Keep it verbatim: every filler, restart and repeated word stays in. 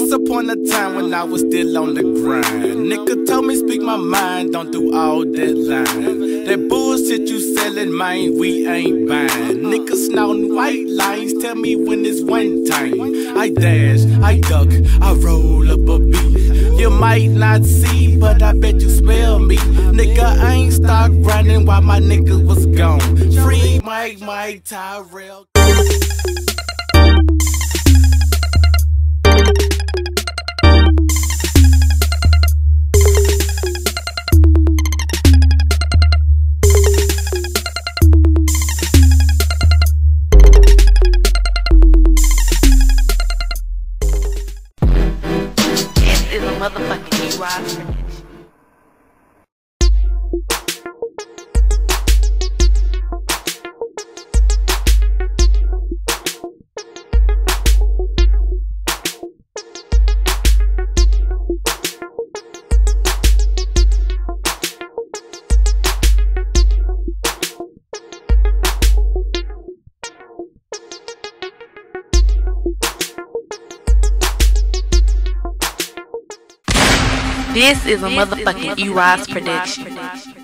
was upon a time when I was still on the grind. Nigga told me speak my mind, don't do all that line. That bullshit you selling, man, we ain't buying. Niggas snouting white lines, tell me when it's one time. I dash, I duck, I roll up a beat. You might not see, but I bet you smell me. Nigga, I ain't start grinding while my nigga was gone. Free Mike, Mike, Tyrell. Is a motherfucking E-Rise production. This is a motherfucking E-Rise production.